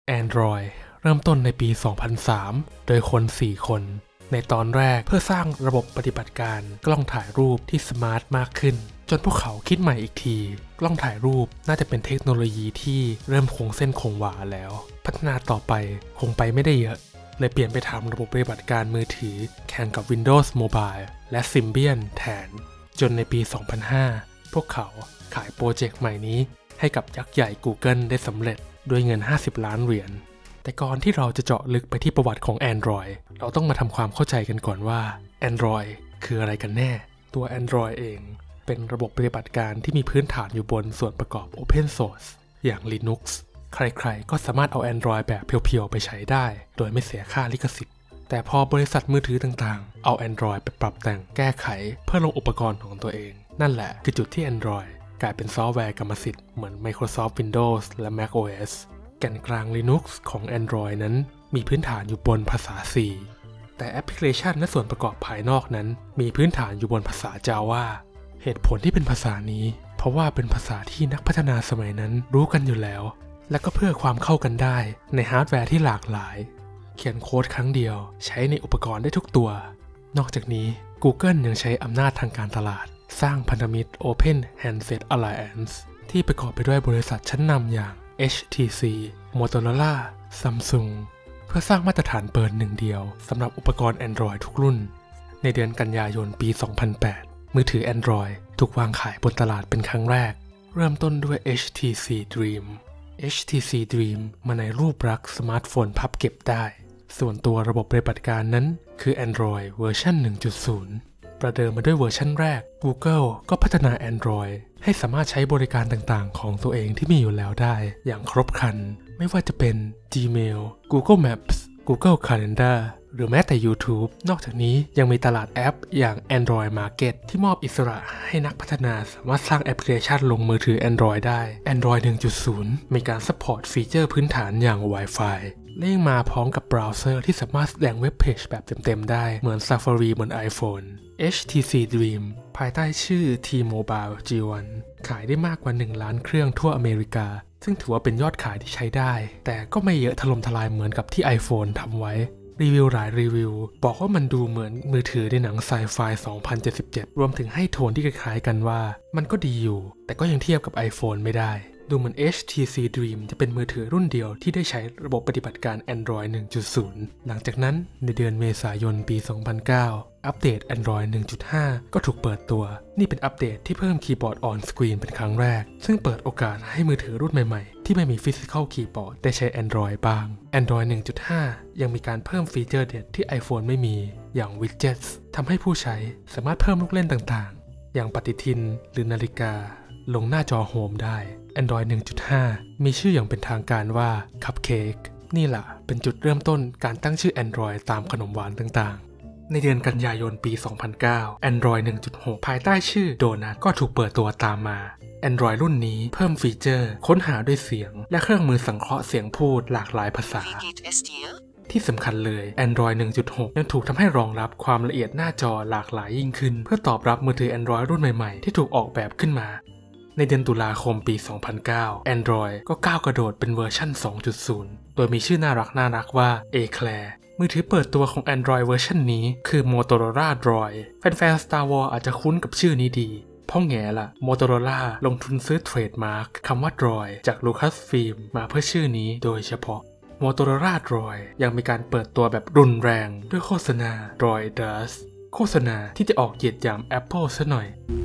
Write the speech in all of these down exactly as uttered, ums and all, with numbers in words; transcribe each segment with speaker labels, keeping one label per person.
Speaker 1: Android เริ่มต้นในปี สองพันสาม โดยคน สี่ คน ในตอนแรกเพื่อสร้างระบบปฏิบัติการกล้องถ่ายรูปที่สมาร์ทมากขึ้นจนพวกเขาคิดใหม่อีกทีกล้องถ่ายรูปน่าจะเป็นเทคโนโลยีที่เริ่มคงเส้นคงวาแล้วพัฒนาต่อไปคงไปไม่ได้เยอะเลยเปลี่ยนไปทำระบบปฏิบัติการมือถือแข่งกับ Windows Mobile และ Symbian แทนจนในปี สองพันห้า พวกเขาขายโปรเจกต์ใหม่นี้ให้กับยักษ์ใหญ่ Google ได้สำเร็จด้วยเงินห้าสิบล้านเหรียญแต่ก่อนที่เราจะเจาะลึกไปที่ประวัติของ Android เราต้องมาทำความเข้าใจกันก่อนว่า Android คืออะไรกันแน่ตัว Android เองเป็นระบบปฏิบัติการที่มีพื้นฐานอยู่บนส่วนประกอบ Open Source อย่าง Linux ใครๆก็สามารถเอา Android แบบเพียวๆไปใช้ได้โดยไม่เสียค่าลิขสิทธิ์แต่พอบริษัทมือถือต่างๆเอา Android ไปปรับแต่งแก้ไขเพื่อลงอุปกรณ์ของตัวเองนั่นแหละคือจุดที่ Android กลายเป็นซอฟต์แวร์กรรมสิทธิ์เหมือน Microsoft Windows และ macOS แก่นกลาง Linux ของ Android นั้นมีพื้นฐานอยู่บนภาษา C แต่แอปพลิเคชันและส่วนประกอบภายนอกนั้นมีพื้นฐานอยู่บนภาษา Java เหตุผลที่เป็นภาษานี้เพราะว่าเป็นภาษาที่นักพัฒนาสมัยนั้นรู้กันอยู่แล้วและก็เพื่อความเข้ากันได้ในฮาร์ดแวร์ที่หลากหลายเขียนโค้ดครั้งเดียวใช้ในอุปกรณ์ได้ทุกตัวนอกจากนี้ Google ยังใช้อำนาจทางการตลาดสร้างพันธมิตร Open Handset Alliance ที่ประกอบไปด้วยบริษัทชั้นนำอย่าง เอช ที ซี Motorola Samsung เพื่อสร้างมาตรฐานเปิดหนึ่งเดียวสำหรับอุปกรณ์ Android ทุกรุ่นในเดือนกันยายนปี สองพันแปด มือถือ Android ถูกวางขายบนตลาดเป็นครั้งแรกเริ่มต้นด้วย เอช ที ซี Dream เอช ที ซี Dream มาในรูปลักษณ์สมาร์ทโฟนพับเก็บได้ส่วนตัวระบบปฏิบัติการนั้นคือ Android เวอร์ชัน หนึ่งจุดศูนย์ ประเดิมมาด้วยเวอร์ชันแรก Google ก็พัฒนา Android ให้สามารถใช้บริการต่างๆของตัวเองที่มีอยู่แล้วได้อย่างครบครันไม่ว่าจะเป็น Gmail Google Maps Google Calendar หรือแม้แต่ YouTube นอกจากนี้ยังมีตลาดแอปอย่าง Android Market ที่มอบอิสระให้นักพัฒนาสามารถสร้างแอปพลิเคชันลงมือถือ Android ได้ Android หนึ่งจุดศูนย์ มีการซัพพอร์ตฟีเจอร์พื้นฐานอย่าง Wi-Fi และยังมาพร้อมกับเบราว์เซอร์ที่สามารถแสดงเว็บเพจแบบเต็มๆได้เหมือน Safari บน iPhone เอช ที ซี Dream ภายใต้ชื่อ T-Mobile จี วัน ขายได้มากกว่าหนึ่งล้านเครื่องทั่วอเมริกาซึ่งถือว่าเป็นยอดขายที่ใช้ได้แต่ก็ไม่เยอะถล่มทลายเหมือนกับที่ iPhone ทำไว้รีวิวหลายรีวิวบอกว่ามันดูเหมือนมือถือในหนังไซไฟ สองพันเจ็ดสิบเจ็ด รวมถึงให้โทนที่คล้ายๆกันว่ามันก็ดีอยู่แต่ก็ยังเทียบกับ iPhone ไม่ได้ดูเหมือน เอช ที ซี Dream จะเป็นมือถือรุ่นเดียวที่ได้ใช้ระบบปฏิบัติการ Android หนึ่งจุดศูนย์ หลังจากนั้นในเดือนเมษายนปี สองพันเก้า อัปเดต Android หนึ่งจุดห้า ก็ถูกเปิดตัวนี่เป็นอัปเดตที่เพิ่มคีย์บอร์ด on screen เป็นครั้งแรกซึ่งเปิดโอกาสให้มือถือรุ่นใหม่ๆที่ไม่มี physical keyboard ได้ใช้ Android บ้าง Android หนึ่งจุดห้า ยังมีการเพิ่มฟีเจอร์เด็ดที่ iPhone ไม่มีอย่าง Widgets ทำให้ผู้ใช้สามารถเพิ่มลูกเล่นต่างๆอย่างปฏิทินหรือนาฬิกาลงหน้าจอโฮมได้ Android หนึ่งจุดห้า มีชื่ออย่างเป็นทางการว่า Cupcake นี่แหละเป็นจุดเริ่มต้นการตั้งชื่อ Android ตามขนมหวานต่างๆในเดือนกันยายนปี สองพันเก้า Android หนึ่งจุดหก ภายใต้ชื่อ Donut ก็ถูกเปิดตัวตามมา Android รุ่นนี้เพิ่มฟีเจอร์ค้นหาด้วยเสียงและเครื่องมือสังเคราะห์เสียงพูดหลากหลายภาษาที่สำคัญเลย Android หนึ่งจุดหก ยังถูกทำให้รองรับความละเอียดหน้าจอหลากหลายยิ่งขึ้นเพื่อตอบรับมือถือ Android รุ่นใหม่ๆที่ถูกออกแบบขึ้นมาในเดือนตุลาคมปี สองพันเก้า Android ก็ก้าวกระโดดเป็นเวอร์ชัน สองจุดศูนย์ โดยมีชื่อน่ารักน่ารักว่า Eclair มือถือเปิดตัวของ Android เวอร์ชันนี้คือ Motorola Droid แฟนๆ Star Wars อาจจะคุ้นกับชื่อนี้ดีเพราะแง่ละ Motorola ลงทุนซื้อเทรดมาร์คคำว่า Droid จาก Lucasfilm มาเพื่อชื่อนี้โดยเฉพาะ Motorola Droid ยังมีการเปิดตัวแบบรุนแรงด้วยโฆษณา Droid Dust โฆษณาที่จะออกเหยียดหยาม Apple ซะหน่อย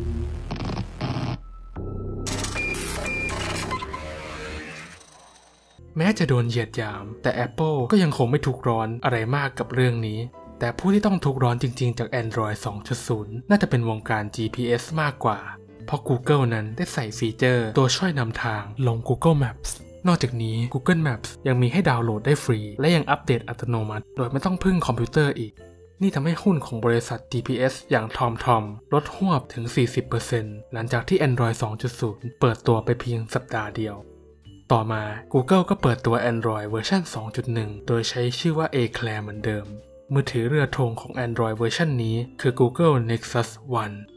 Speaker 1: แม้จะโดนเหยียดหยามแต่ Apple ก็ยังคงไม่ทุกข์ร้อนอะไรมากกับเรื่องนี้แต่ผู้ที่ต้องทุกข์ร้อนจริงๆจาก Android สองจุดศูนย์ น่าจะเป็นวงการ จี พี เอส มากกว่าเพราะ Google นั้นได้ใส่ฟีเจอร์ตัวช่วยนำทางลง Google Maps นอกจากนี้ Google Maps ยังมีให้ดาวน์โหลดได้ฟรีและยังอัปเดตอัตโนมัติโดยไม่ต้องพึ่งคอมพิวเตอร์อีกนี่ทำให้หุ้นของบริษัท จี พี เอส อย่าง TomTom ลดหวบถึง สี่สิบเปอร์เซ็นต์ หลังจากที่ Android สองจุดศูนย์ เปิดตัวไปเพียงสัปดาห์เดียวต่อมา Google ก็เปิดตัว Android เวอร์ชัน สองจุดหนึ่ง โดยใช้ชื่อว่า Eclair เหมือนเดิมมือถือเรือธงของ Android เวอร์ชันนี้คือ Google Nexus วัน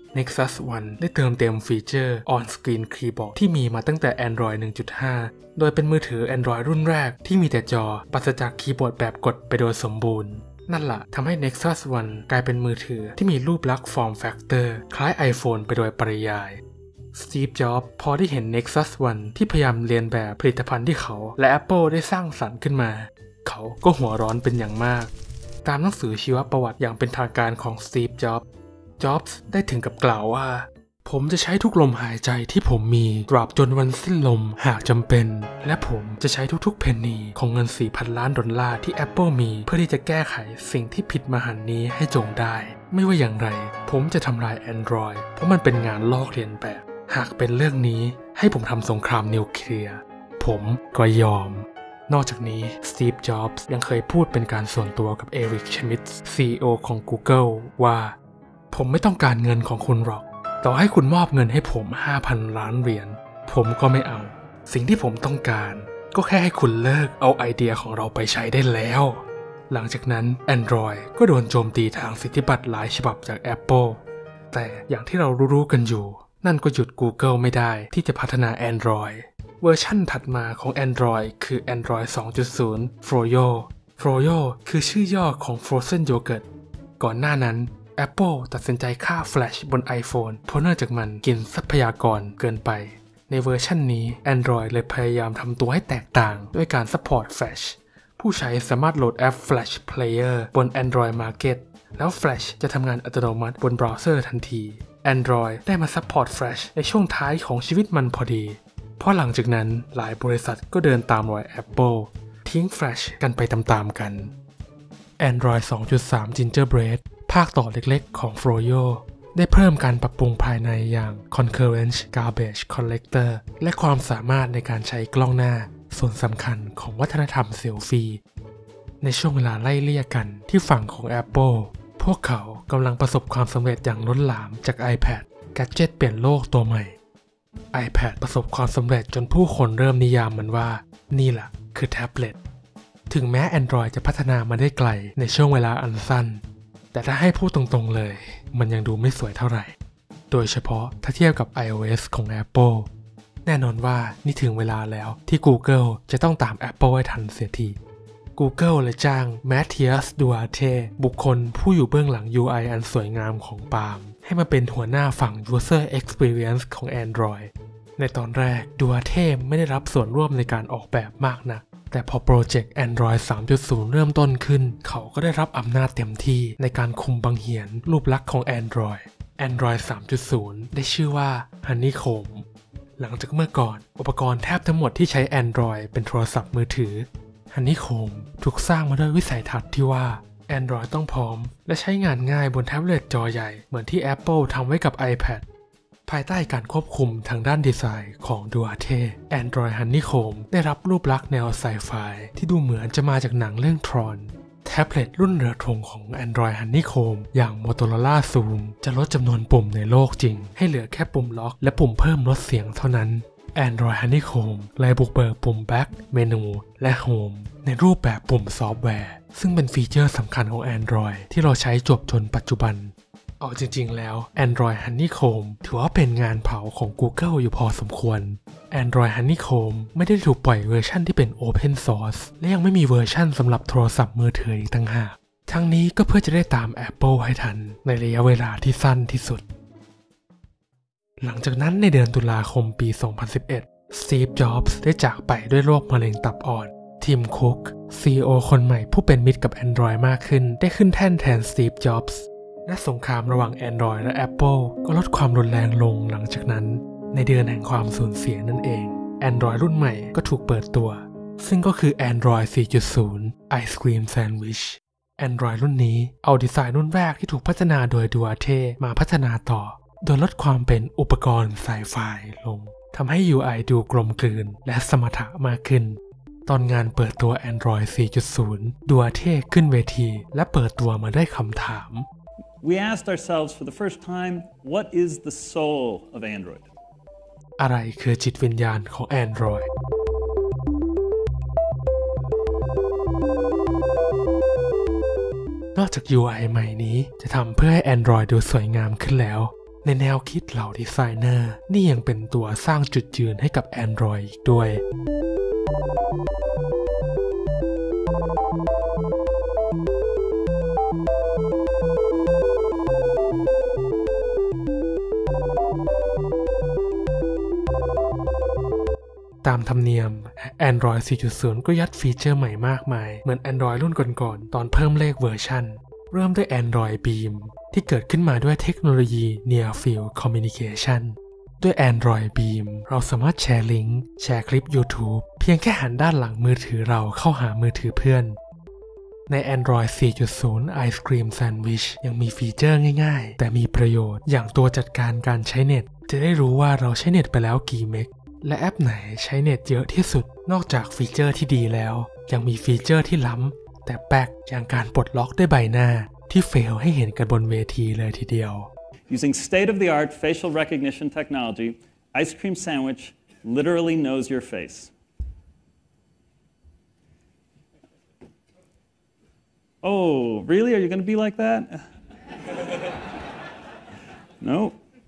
Speaker 1: Nexus วันได้เติมเต็มฟีเจอร์ On-Screen Keyboard ที่มีมาตั้งแต่ Android หนึ่งจุดห้า โดยเป็นมือถือ Android รุ่นแรกที่มีแต่จอปราศจากคีย์บอร์ดแบบกดไปโดยสมบูรณ์นั่นล่ะทำให้ Nexus วันกลายเป็นมือถือที่มีรูปลักษณ์ Form Factor คล้าย iPhone ไปโดยปริยายสตีฟ จ็อบส์พอได้เห็น Nexus วันที่พยายามเลียนแบบผลิตภัณฑ์ที่เขาและ Apple ได้สร้างสรรค์ขึ้นมาเขาก็หัวร้อนเป็นอย่างมากตามหนังสือชีวประวัติอย่างเป็นทางการของสตีฟ จ็อบส์จ็อบส์ได้ถึงกับกล่าวว่าผมจะใช้ทุกลมหายใจที่ผมมีตราบจนวันสิ้นลมหากจำเป็นและผมจะใช้ทุกๆเพนนีของเงิน สี่พัน ล้านดอลลาร์ที่ Apple มีเพื่อที่จะแก้ไขสิ่งที่ผิดมหันต์นี้ให้จงได้ไม่ว่าอย่างไรผมจะทำลาย Android เพราะมันเป็นงานลอกเลียนแบบหากเป็นเรื่องนี้ให้ผมทำสงครามนิวเคลียร์ผมก็ยอมนอกจากนี้สตีฟ จ็อบส์ยังเคยพูดเป็นการส่วนตัวกับเอริก ชมิดส์ ซี อี โอ ของ Google ว่าผมไม่ต้องการเงินของคุณหรอกต่อให้คุณมอบเงินให้ผม ห้าพัน ล้านเหรียญผมก็ไม่เอาสิ่งที่ผมต้องการก็แค่ให้คุณเลิกเอาไอเดียของเราไปใช้ได้แล้วหลังจากนั้น Android ก็โดนโจมตีทางสิทธิบัตรหลายฉบับจาก Apple แต่อย่างที่เรารู้ๆกันอยู่นั่นก็หยุด Google ไม่ได้ที่จะพัฒนา Android เวอร์ชั่นถัดมาของ Android คือ Android สองจุดศูนย์ Froyo Froyo คือชื่อย่อของ Frozen Yogurt ก่อนหน้านั้นApple ตัดสินใจฆ่า Flash บน iPhone เพราะเนื่องจากมันกินทรัพยากรเกินไปในเวอร์ชันนี้ Android เลยพยายามทำตัวให้แตกต่างด้วยการ support Flash ผู้ใช้สามารถโหลดแอป Flash Player บน Android Market แล้ว Flash จะทำงานอัตโนมัติบนเบราว์เซอร์ทันที Android ได้มา support Flash ในช่วงท้ายของชีวิตมันพอดีเพราะหลังจากนั้นหลายบริษัทก็เดินตามรอย Apple ทิ้ง Flash กันไปตามๆกัน Android สองจุดสาม Gingerbreadภาคต่อเล็กๆของ Froyo ได้เพิ่มการปรับปรุงภายในอย่าง Concurrent Garbage Collector และความสามารถในการใช้กล้องหน้าส่วนสำคัญของวัฒนธรรมเซลฟี่ในช่วงเวลาไล่เลี่ยกันที่ฝั่งของ Apple พวกเขากำลังประสบความสำเร็จอย่างล้นหลามจาก iPad แกดเจ็ตเปลี่ยนโลกตัวใหม่ iPad ประสบความสำเร็จจนผู้คนเริ่มนิยามมันว่านี่แหละคือแท็บเล็ตถึงแม้ Android จะพัฒนามาได้ไกลในช่วงเวลาอันสั้นแต่ถ้าให้พูดตรงๆเลยมันยังดูไม่สวยเท่าไหร่โดยเฉพาะถ้าเทียบกับ iOS ของ Apple แน่นอนว่านี่ถึงเวลาแล้วที่ Google จะต้องตาม Apple ให้ทันเสียที Google เลยจ้าง Matthias Duarte บุคคลผู้อยู่เบื้องหลัง ยู ไอ อันสวยงามของ Palm ให้มาเป็นหัวหน้าฝั่ง User Experience ของ Android ในตอนแรก Duarte ไม่ได้รับส่วนร่วมในการออกแบบมากนักแต่พอโปรเจกต์ Android สามจุดศูนย์ เริ่มต้นขึ้นเขาก็ได้รับอำนาจเต็มที่ในการคุมบังเหียนรูปลักษณ์ของ Android Android สามจุดศูนย์ ได้ชื่อว่า Honeycomb หลังจากเมื่อก่อนอุปกรณ์แทบทั้งหมดที่ใช้ Android เป็นโทรศัพท์มือถือ Honeycomb ถูกสร้างมาด้วยวิสัยทัศน์ที่ว่า Android ต้องพร้อมและใช้งานง่ายบนแท็บเล็ตจอใหญ่เหมือนที่ Apple ทำไว้กับ iPadภายใต้การควบคุมทางด้านดีไซน์ของ Duarte Android Honeycomb ได้รับรูปลักษณ์แนวไซไฟที่ดูเหมือนจะมาจากหนังเรื่อง Tron แท็บเล็ตรุ่นเรือธงของ Android Honeycomb อย่าง Motorola Zoom จะลดจำนวนปุ่มในโลกจริงให้เหลือแค่ปุ่มล็อกและปุ่มเพิ่มลดเสียงเท่านั้น Android Honeycomb เลยบุกเบิกปุ่ม Back Menu และ Home ในรูปแบบปุ่มซอฟต์แวร์ซึ่งเป็นฟีเจอร์สำคัญของ Android ที่เราใช้จวบจนปัจจุบันเอาจริงๆแล้ว Android Honeycomb ถือว่าเป็นงานเผาของ Google อยู่พอสมควร Android Honeycomb ไม่ได้ถูกปล่อยเวอร์ชันที่เป็น Open Source และยังไม่มีเวอร์ชันสำหรับโทรศัพท์มือถืออีกต่างหากทั้งนี้ก็เพื่อจะได้ตาม Apple ให้ทันในระยะเวลาที่สั้นที่สุดหลังจากนั้นในเดือนตุลาคมปี สองพันสิบเอ็ด Steve Jobs ได้จากไปด้วยโรคมะเร็งตับอ่อนทีมคุก ซี อี โอ คนใหม่ผู้เป็นมิตรกับ Android มากขึ้นได้ขึ้นแท่นแทน Steve Jobsและสงครามระหว่าง Android และ Apple ก็ลดความรุนแรงลงหลังจากนั้นในเดือนแห่งความสูญเสียนั่นเอง Android รุ่นใหม่ก็ถูกเปิดตัวซึ่งก็คือ Android สี่จุดศูนย์ Ice Cream Sandwich Android รุ่นนี้เอาดีไซน์รุ่นแรกที่ถูกพัฒนาโดย Duarte มาพัฒนาต่อโดยลดความเป็นอุปกรณ์ไซไฟลงทำให้ ยู ไอ ดูกลมกลืนและสมรรถะมากขึ้นตอนงานเปิดตัว Android สี่จุดศูนย์ Duarte ขึ้นเวทีและเปิดตัวมาด้วยคำถาม
Speaker 2: We asked ourselves for the first time, what is the soul of Android?
Speaker 1: อะไรคือจิตวิญญาณของ Android นอกจาก ยู ไอ ใหม่นี้จะทำเพื่อให้ Android ดูสวยงามขึ้นแล้วในแนวคิดเหล่าดีไซเนอร์นี่ยังเป็นตัวสร้างจุดยืนให้กับ Android อีกด้วยตามธรรมเนียม Android สี่จุดศูนย์ ก็ยัดฟีเจอร์ใหม่มากมายเหมือน Android รุ่นก่อนๆตอนเพิ่มเลขเวอร์ชันเริ่มด้วย Android Beam ที่เกิดขึ้นมาด้วยเทคโนโลยี Near Field Communication ด้วย Android Beam เราสามารถแชร์ลิงก์แชร์คลิป YouTube เพียงแค่หันด้านหลังมือถือเราเข้าหามือถือเพื่อนใน Android สี่จุดศูนย์ Ice Cream Sandwich ยังมีฟีเจอร์ง่ายๆแต่มีประโยชน์อย่างตัวจัดการการใช้เน็ตจะได้รู้ว่าเราใช้เน็ตไปแล้วกี่เมกและแอปไหนใช้เน็ตเยอะที่สุดนอกจากฟีเจอร์ที่ดีแล้วยังมีฟีเจอร์ที่ล้ำแต่แปลกอย่างการปลดล็อกด้วยใบหน้าที่เฟลให้เห็นกันบนเวทีเลยทีเดียว
Speaker 2: Using state-of-the-art facial recognition technology, Ice Cream Sandwich literally knows your face. Oh, really? Are you going to be like that? No.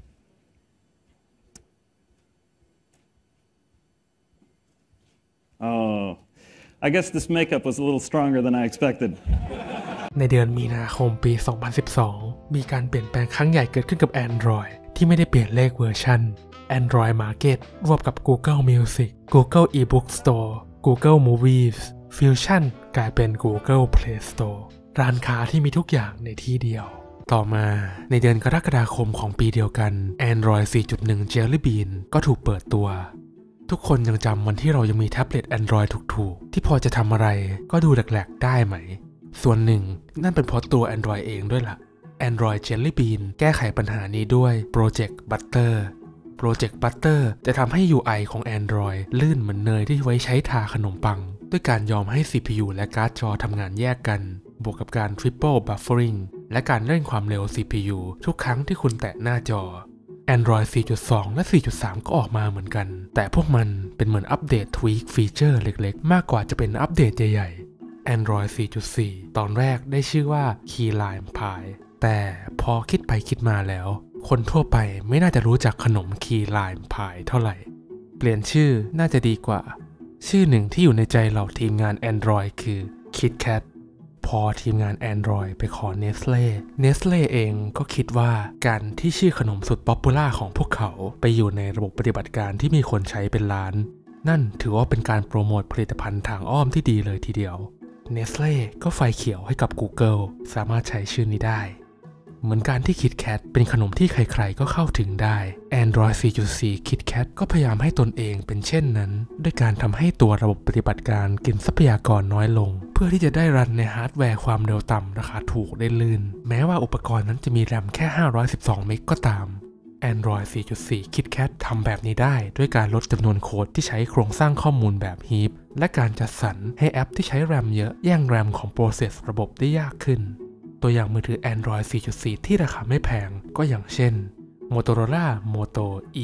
Speaker 2: Oh, I guess this makeup was a little stronger than I expected.
Speaker 1: ในเดือนมีนาคมปี สองพันสิบสอง มีการเปลี่ยนแปลงครั้งใหญ่เกิดขึ้นกับ Android ที่ไม่ได้เปลี่ยนเลขเวอร์ชัน Android Market ร่วมกับ Google Music, Google eBook Store, Google Movies, Fusion กลายเป็น Google Play Store ร้านค้าที่มีทุกอย่างในที่เดียวต่อมาในเดือนกรกฎาคมของปีเดียวกัน Android สี่จุดหนึ่ง Jelly Bean ก็ถูกเปิดตัวทุกคนยังจำวันที่เรายังมีแท็บเล็ต Android ถูกๆที่พอจะทำอะไรก็ดูแหลกๆได้ไหมส่วนหนึ่งนั่นเป็นเพราะตัว Android เองด้วยล่ะ Android Jelly Bean แก้ไขปัญหานี้ด้วย Project Butter Project Butter จะทำให้ ยู ไอ ของ Android ลื่นเหมือนเนยที่ไว้ใช้ทาขนมปังด้วยการยอมให้ ซี พี ยู และการ์ดจอทำงานแยกกันบวกกับการ Triple Buffering และการเร่งความเร็ว ซี พี ยู ทุกครั้งที่คุณแตะหน้าจอAndroid สี่จุดสอง และ สี่จุดสาม ก็ออกมาเหมือนกันแต่พวกมันเป็นเหมือนอัปเดตทวีคฟีเจอร์เล็กๆมากกว่าจะเป็นอัปเดตใหญ่ๆ Android สี่จุดสี่ ตอนแรกได้ชื่อว่า Key Lime Pie แต่พอคิดไปคิดมาแล้วคนทั่วไปไม่น่าจะรู้จักขนม Key Lime Pie เท่าไหร่เปลี่ยนชื่อน่าจะดีกว่าชื่อหนึ่งที่อยู่ในใจเหล่าทีมงาน Android คือ KitKatพอทีมงาน Android ไปขอ Nestle Nestle เองก็คิดว่าการที่ชื่อขนมสุดป๊อปปูล่าของพวกเขาไปอยู่ในระบบปฏิบัติการที่มีคนใช้เป็นล้านนั่นถือว่าเป็นการโปรโมทผลิตภัณฑ์ทางอ้อมที่ดีเลยทีเดียว Nestle ก็ไฟเขียวให้กับ Google สามารถใช้ชื่อนี้ได้เหมือนการที่ KitKat เป็นขนมที่ใครๆก็เข้าถึงได้ Android สี่จุดสี่ KitKat ก็พยายามให้ตนเองเป็นเช่นนั้นด้วยการทำให้ตัวระบบปฏิบัติการกินทรัพยากรน้อยลงเพื่อที่จะได้รันในฮาร์ดแวร์ความเร็วต่ำราคาถูกได้ลื่นแม้ว่าอุปกรณ์นั้นจะมีแรมแค่ห้าร้อยสิบสองเมกก็ตาม Android สี่จุดสี่ KitKat ทำแบบนี้ได้ด้วยการลดจำนวนโค้ดที่ใช้โครงสร้างข้อมูลแบบฮีปและการจัดสรรให้แอปที่ใช้แรมเยอะแย่งแรมของโปรเซสระบบได้ยากขึ้นตัวอย่างมือถือ Android สี่จุดสี่ ที่ราคาไม่แพงก็อย่างเช่น Motorola Moto E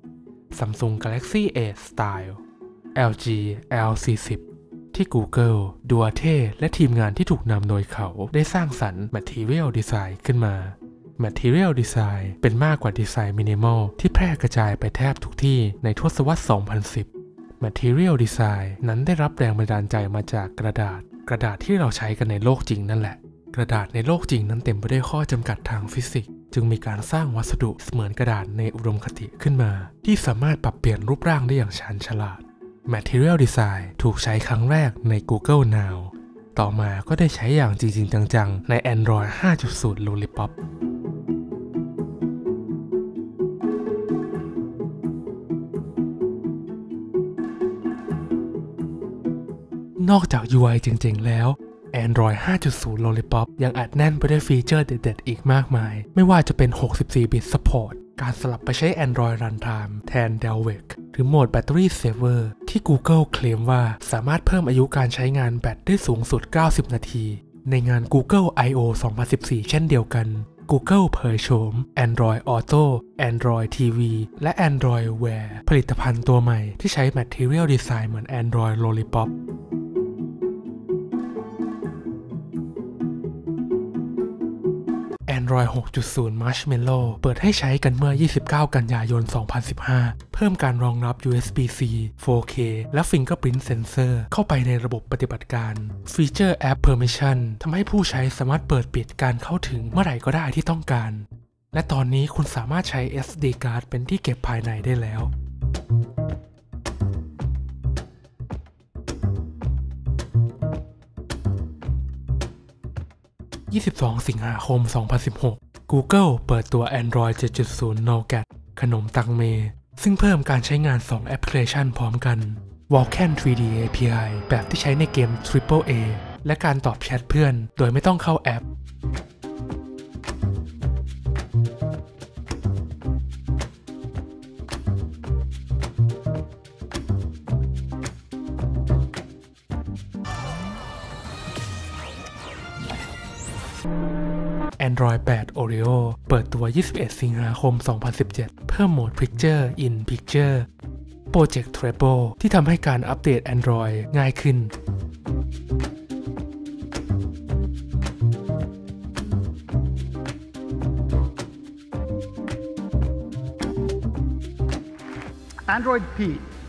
Speaker 1: Samsung Galaxy เอท Style แอล จี แอล สี่สิบ ที่ Google Duarte และทีมงานที่ถูกนำโดยเขาได้สร้างสรรค์ Material Design ขึ้นมา Material Design เป็นมากกว่าดีไซน์มินิมอลที่แพร่กระจายไปแทบทุกที่ในทศวรรษ สองพันสิบ Material Design นั้นได้รับแรงบันดาลใจมาจากกระดาษกระดาษที่เราใช้กันในโลกจริงนั่นแหละกระดาษในโลกจริงนั้นเต็มไปด้วยข้อจำกัดทางฟิสิกส์จึงมีการสร้างวัสดุเสมือนกระดาษในอุดมคติขึ้นมาที่สามารถปรับเปลี่ยนรูปร่างได้อย่างชาญฉลาด Material Design ถูกใช้ครั้งแรกใน Google Now ต่อมาก็ได้ใช้อย่างจริงๆจังๆใน Android ห้าจุดศูนย์ Lollipopนอกจาก ยู ไอ เจ๋งๆแล้ว Android ห้าจุดศูนย์ Lollipop ยังอัดแน่นไปด้วยฟีเจอร์เด็ดๆอีกมากมายไม่ว่าจะเป็น หกสิบสี่ บิต Support การสลับไปใช้ Android Runtime แทน Dalvik หรือโหมด Battery Saver ที่ Google เคลมว่าสามารถเพิ่มอายุการใช้งานแบตได้สูงสุดเก้าสิบนาทีในงาน Google ไอ โอ สองพันสิบสี่ เช่นเดียวกัน Google เผยโฉม Android Auto Android ที วี และ Android Wear ผลิตภัณฑ์ตัวใหม่ที่ใช้ Material Design เหมือน Android Lollipop Android หกจุดศูนย์ Marshmallow เปิดให้ใช้กันเมื่อ ยี่สิบเก้า กันยายน สองพันสิบห้า เพิ่มการรองรับ ยู เอส บี ซี โฟร์เค และ Fingerprint Sensor เข้าไปในระบบปฏิบัติการฟีเจอร์ App Permission ทำให้ผู้ใช้สามารถเปิดปิดการเข้าถึงเมื่อไหร่ก็ได้ที่ต้องการและตอนนี้คุณสามารถใช้ เอส ดี Card เป็นที่เก็บภายในได้แล้วยี่สิบสอง สิงหาคม สองพันสิบหก Google เปิดตัว Android เจ็ดจุดศูนย์ Nougat ขนมตังเมซึ่งเพิ่มการใช้งานสองแอปพลิเคชันพร้อมกัน Vulkan ทรี ดี เอ พี ไอ แบบที่ใช้ในเกม ทริปเปิล เอ และการตอบแชทเพื่อนโดยไม่ต้องเข้าแอปAndroid แปด Oreo เปิดตัว ยี่สิบเอ็ด สิงหาคม สองพันสิบเจ็ด เพิ่มโหมด Picture in Picture Project Treble ที่ทำให้การอัปเดต Android ง่ายขึ้น
Speaker 3: Android P.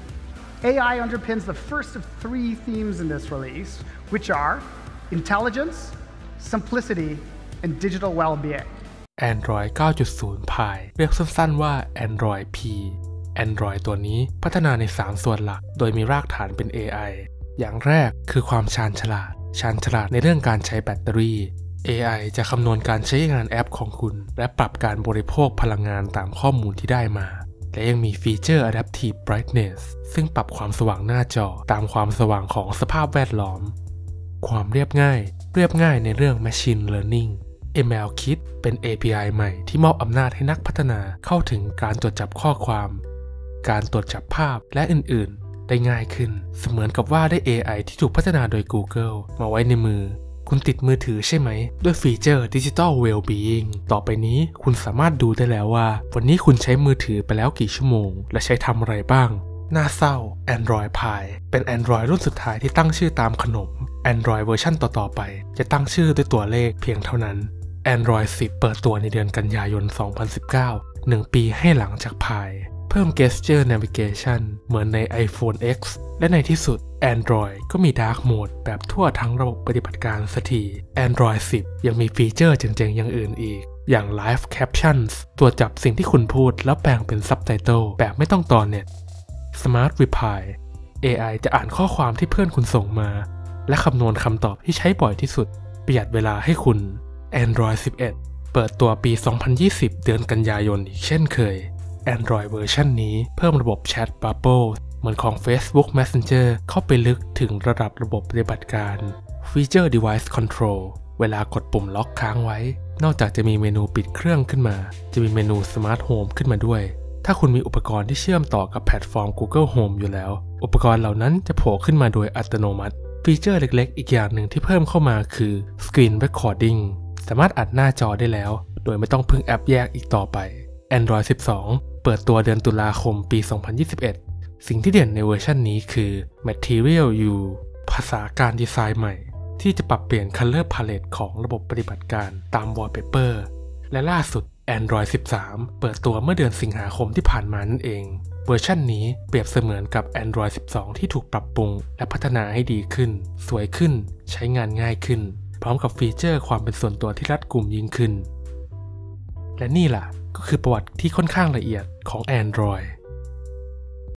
Speaker 3: A I underpins the first of three themes in this release, which are intelligence, simplicity, and digital well-being.
Speaker 1: Android เก้าจุดศูนย์ Pie เรียกสั้นๆว่า Android P Android ตัวนี้พัฒนาในสามส่วนหลักโดยมีรากฐานเป็น เอ ไอ อย่างแรกคือความชาญฉลาดชาญฉลาดในเรื่องการใช้แบตเตอรี่ เอ ไอ จะคำนวณการใช้งานแอปของคุณและปรับการบริโภคพลังงานตามข้อมูลที่ได้มาและยังมีฟีเจอร์ Adaptive Brightness ซึ่งปรับความสว่างหน้าจอตามความสว่างของสภาพแวดล้อมความเรียบง่ายเรียบง่ายในเรื่อง Machine Learning เอ็ม แอล Kit เป็น เอ พี ไอ ใหม่ที่มอบอำนาจให้นักพัฒนาเข้าถึงการตรวจจับข้อความการตรวจจับภาพและอื่นๆได้ง่ายขึ้นเสมือนกับว่าได้ เอ ไอ ที่ถูกพัฒนาโดย Google มาไว้ในมือคุณติดมือถือใช่ไหมด้วยฟีเจอร์ Digital Well-being ต่อไปนี้คุณสามารถดูได้แล้วว่าวันนี้คุณใช้มือถือไปแล้วกี่ชั่วโมงและใช้ทำอะไรบ้างน่าเศร้า Android Pie เป็น Android รุ่นสุดท้ายที่ตั้งชื่อตามขนม Android เวอร์ชันต่อๆไปจะตั้งชื่อด้วยตัวเลขเพียงเท่านั้น Android สิบ เปิดตัวในเดือนกันยายน สองพันสิบเก้า หนึ่งปีให้หลังจาก Pie เพิ่ม Gesture Navigation เหมือนใน iPhone X และในที่สุด Android ก็มี Dark Mode แบบทั่วทั้งระบบปฏิบัติการสักที Android สิบ ยังมีฟีเจอร์เจ๋งๆอย่างอื่นอีกอย่าง Live Captions ตรวจจับสิ่งที่คุณพูดแล้วแปลงเป็น Subtitle แบบไม่ต้องต่อเน็ต Smart Reply เอ ไอ จะอ่านข้อความที่เพื่อนคุณส่งมาและคำนวณคำตอบที่ใช้บ่อยที่สุดประหยัดเวลาให้คุณ Android สิบเอ็ด เปิดตัวปี สองพันยี่สิบ เดือนกันยายนอีกเช่นเคย Android เวอร์ชันนี้เพิ่มระบบ Chat Bubble เหมือนของ Facebook Messenger เข้าไปลึกถึงระดับระบบปฏิบัติการฟีเจอร์ Device Control เวลากดปุ่มล็อกค้างไว้นอกจากจะมีเมนูปิดเครื่องขึ้นมาจะมีเมนู Smart Home ขึ้นมาด้วยถ้าคุณมีอุปกรณ์ที่เชื่อมต่อกับแพลตฟอร์ม Google Home อยู่แล้วอุปกรณ์เหล่านั้นจะโผล่ขึ้นมาโดยอัตโนมัติฟีเจอร์เล็กๆอีกอย่างหนึ่งที่เพิ่มเข้ามาคือ Screen Recording สามารถอัดหน้าจอได้แล้วโดยไม่ต้องพึ่งแอปแยกอีกต่อไป Android สิบสอง เปิดตัวเดือนตุลาคมปี สองพันยี่สิบเอ็ด สิ่งที่เด่นในเวอร์ชันนี้คือ Material U ภาษาการดีไซน์ใหม่ที่จะปรับเปลี่ยน Color Palette ของระบบปฏิบัติการตาม Wallpaper และล่าสุด Android สิบสาม เปิดตัวเมื่อเดือนสิงหาคมที่ผ่านมานั่นเองเวอร์ชันนี้เปรียบเสมือนกับ Android สิบสอง ที่ถูกปรับปรุงและพัฒนาให้ดีขึ้นสวยขึ้นใช้งานง่ายขึ้นพร้อมกับฟีเจอร์ความเป็นส่วนตัวที่รัดกุมยิ่งขึ้นและนี่ล่ะก็คือประวัติที่ค่อนข้างละเอียดของ Android